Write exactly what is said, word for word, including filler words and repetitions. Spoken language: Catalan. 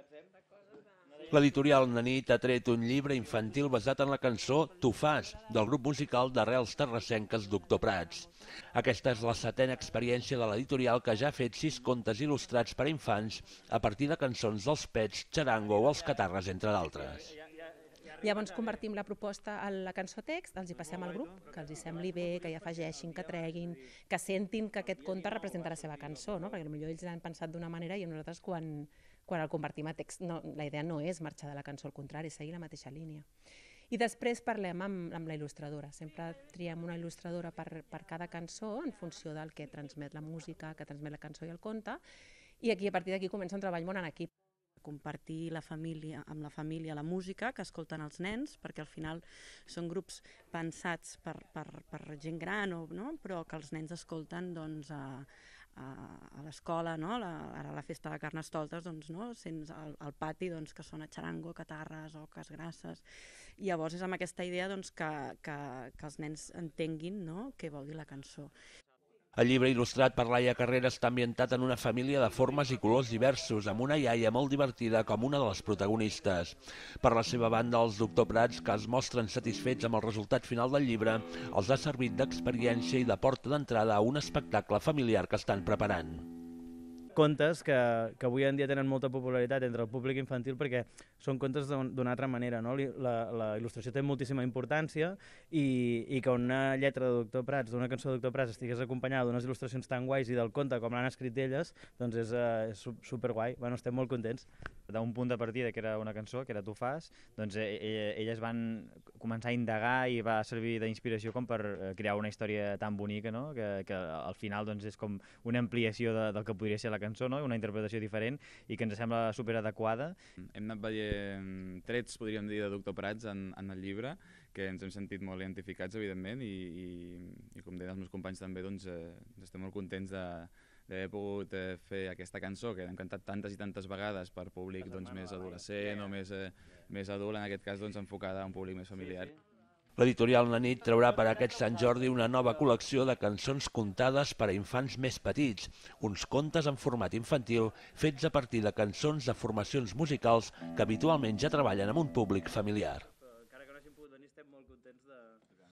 L'editorial Nanit ha tret un llibre infantil basat en la cançó Tu fas, del grup musical d'arrels terrassenques Doctor Prats. Aquesta és la setena experiència de l'editorial que ja ha fet sis contes il·lustrats per a infants a partir de cançons dels Pets, Charango o els Catarres, entre d'altres. Llavors convertim la proposta a la cançó text, els hi passem al grup, que els hi sembli bé, que hi afegeixin, que treguin, que sentin que aquest conte representa la seva cançó, no? Perquè potser ells l'han pensat d'una manera i nosaltres quan, quan el convertim a text, no, la idea no és marxar de la cançó, al contrari, seguir la mateixa línia. I després parlem amb, amb la il·lustradora, sempre triem una il·lustradora per, per cada cançó en funció del que transmet la música, que transmet la cançó i el conte, i aquí a partir d'aquí comença un treball molt en equip. Compartir la família, amb la família la música que escolten els nens, perquè al final són grups pensats per, per, per gent gran, o, no? Però que els nens escolten doncs, a, a, a l'escola, no? la, ara la festa de Carnestoltes, doncs, no? Sents al, al pati doncs, que sona Charango, Catarres o Casgrasses. I llavors és amb aquesta idea doncs, que, que, que els nens entenguin, no? Què vol dir la cançó. El llibre il·lustrat per Laia Carrera està ambientat en una família de formes i colors diversos, amb una iaia molt divertida com una de les protagonistes. Per la seva banda, els Doctor Prats, que es mostren satisfets amb el resultat final del llibre, els ha servit d'experiència i de porta d'entrada a un espectacle familiar que estan preparant. Contes que, que avui en dia tenen molta popularitat entre el públic infantil perquè són contes d'una altra manera, no? La, la il·lustració té moltíssima importància i, i que una lletra de Doctor Prats, d'una cançó de Doctor Prats, estigués acompanyada d'unes il·lustracions tan guais i del conte com l'han escrit elles, doncs és, uh, és superguai. Bueno, estem molt contents. D'un punt de partida, que era una cançó, que era Tu fas, doncs elles van començar a indagar i va servir d'inspiració com per crear una història tan bonica, no? que, que al final doncs, és com una ampliació de, del que podria ser la cançó, no? Una interpretació diferent i que ens sembla superadequada. Hem anat veient trets, podríem dir, de Doctor Prats en, en el llibre, que ens hem sentit molt identificats, evidentment, i, i, i com deien els meus companys també, doncs, eh, estem molt contents de d'haver pogut eh, fer aquesta cançó que hem cantat tantes i tantes vegades per públic doncs, més adolescent o més, eh, més adult, en aquest cas doncs, enfocada a un públic més familiar. L'editorial Nanit traurà per aquest Sant Jordi una nova col·lecció de cançons contades per a infants més petits, uns contes en format infantil fets a partir de cançons de formacions musicals que habitualment ja treballen amb un públic familiar.